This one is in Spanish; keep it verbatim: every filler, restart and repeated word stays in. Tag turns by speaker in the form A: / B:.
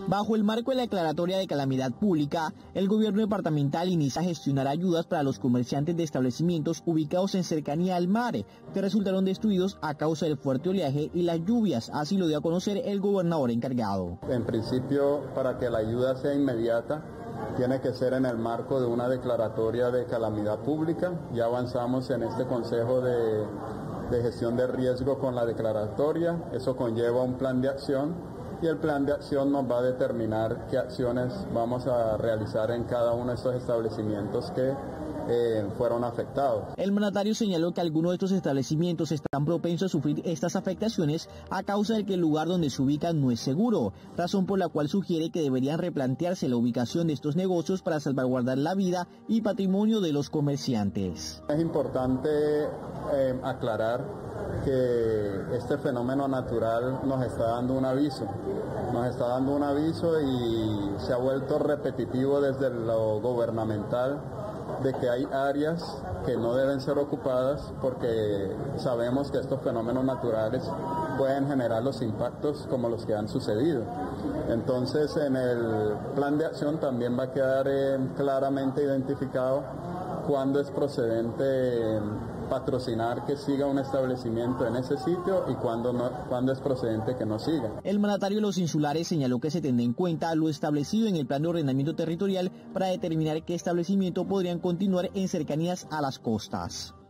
A: Bajo el marco de la declaratoria de calamidad pública, el gobierno departamental inicia a gestionar ayudas para los comerciantes de establecimientos ubicados en cercanía al mar, que resultaron destruidos a causa del fuerte oleaje y las lluvias, así lo dio a conocer el gobernador encargado.
B: En principio, para que la ayuda sea inmediata, tiene que ser en el marco de una declaratoria de calamidad pública. Ya avanzamos en este Consejo de, de Gestión de Riesgo con la declaratoria, eso conlleva un plan de acción. Y el plan de acción nos va a determinar qué acciones vamos a realizar en cada uno de estos establecimientos que eh, fueron afectados.
A: El mandatario señaló que algunos de estos establecimientos están propensos a sufrir estas afectaciones a causa de que el lugar donde se ubican no es seguro, razón por la cual sugiere que deberían replantearse la ubicación de estos negocios para salvaguardar la vida y patrimonio de los comerciantes.
B: Es importante eh, aclarar que este fenómeno natural nos está dando un aviso, nos está dando un aviso y se ha vuelto repetitivo desde lo gubernamental de que hay áreas que no deben ser ocupadas porque sabemos que estos fenómenos naturales pueden generar los impactos como los que han sucedido. Entonces, en el plan de acción también va a quedar eh, claramente identificado cuándo es procedente eh, patrocinar que siga un establecimiento en ese sitio y cuándo no, cuándo es procedente que no siga.
A: El mandatario de los insulares señaló que se tendrá en cuenta lo establecido en el plan de ordenamiento territorial para determinar qué establecimiento podrían continuar en cercanías a las costas.